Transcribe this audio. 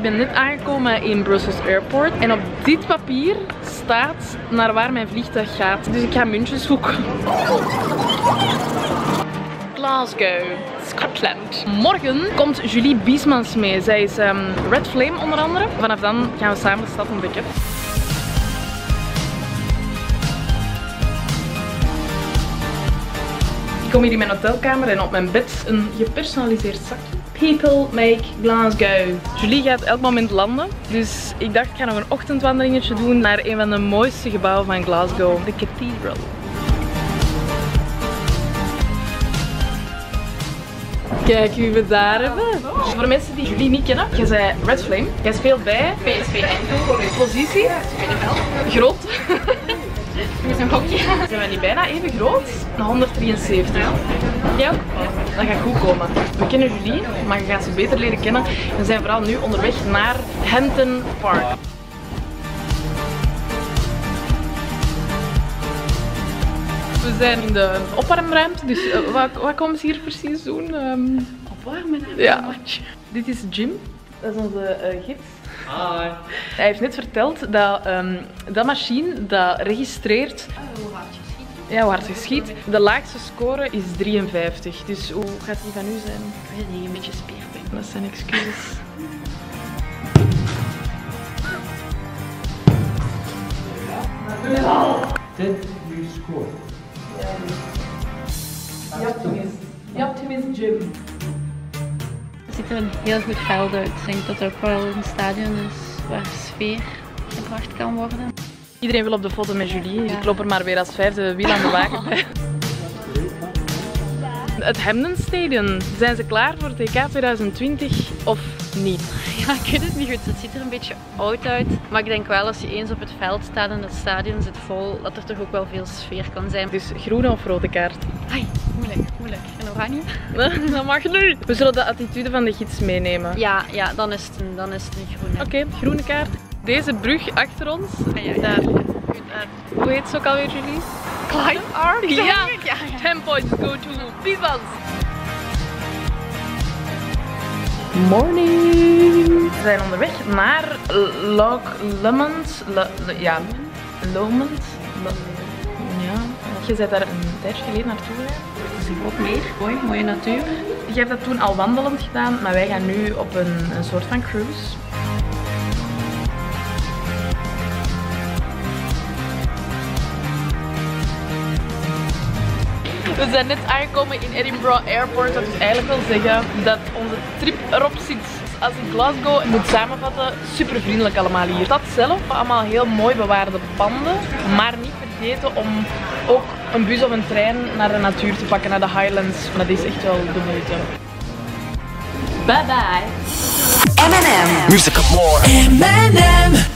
ben net aangekomen in Brussels Airport en op dit papier staat naar waar mijn vliegtuig gaat. Dus ik ga muntjes zoeken. Glasgow, Scotland. Morgen komt Julie Biesmans mee. Zij is Red Flame onder andere. Vanaf dan gaan we samen de stad ontdekken. Ik kom hier in mijn hotelkamer en op mijn bed een gepersonaliseerd zakje. People make Glasgow. Julie gaat elk moment landen, dus ik dacht ik ga nog een ochtendwandelingetje doen naar een van de mooiste gebouwen van Glasgow, de Cathedral. Kijk wie we daar hebben. Voor mensen die Julie niet kennen, jij zei Red Flame. Jij speelt bij PSV Eindhoven. Positie? Groot. Met een hokje. Zijn wij niet bijna even groot? 173. Jij ook? Dat gaat goed komen. We kennen Julie, maar je gaat ze beter leren kennen. We zijn vooral nu onderweg naar Hampton Park. We zijn in de opwarmruimte, dus wat komen ze hier precies doen? Opwarmen? Ja. Dit is Jim, dat is onze gids. Hi. Hij heeft net verteld dat dat machine dat registreert hoe hard je schiet. ja, hoe hard je schiet. De laagste score is 53, dus hoe gaat die van u zijn? Ik weet niet, een beetje spierpijn. Dat zijn excuses. Did you score? The optimist Jim. Het ziet er een heel goed veld uit. Ik denk dat het ook wel een stadion is waar sfeer gebracht kan worden. Iedereen wil op de foto met Julie, dus ik loop er maar weer als vijfde wiel aan de wagen bij. Het Hampden Stadion, zijn ze klaar voor het EK 2020 of niet? Ja, ik weet het niet goed. Het ziet er een beetje oud uit. Maar ik denk wel als je eens op het veld staat en het stadion zit vol, dat er toch ook wel veel sfeer kan zijn. Dus groene of rode kaart? Ai, moeilijk, moeilijk. En oranje? Dat mag nu. We zullen de attitude van de gids meenemen. Ja, dan is het een groene. Oké, groene kaart. Deze brug achter ons, Ja. daar. Hoe heet ze ook alweer, Julie? Clyde Ark. Ja, Ja. 10 points go to Biesmans. Morning. We zijn onderweg naar Loch Lomond. Ja, Lomond. Ja, je bent daar een tijdje geleden naartoe gegaan. Het is een groot meer, mooi, mooie natuur. Je hebt dat toen al wandelend gedaan, maar wij gaan nu op een soort van cruise. We zijn net aangekomen in Edinburgh Airport. Dat wil eigenlijk wel zeggen dat onze trip erop zit. Als ik Glasgow moet samenvatten, super vriendelijk allemaal hier. De stad zelf, allemaal heel mooi bewaarde panden. Maar niet vergeten om ook een bus of een trein naar de natuur te pakken, naar de Highlands. Dat is echt wel de moeite. Bye bye. M&M. Music of more. M&M.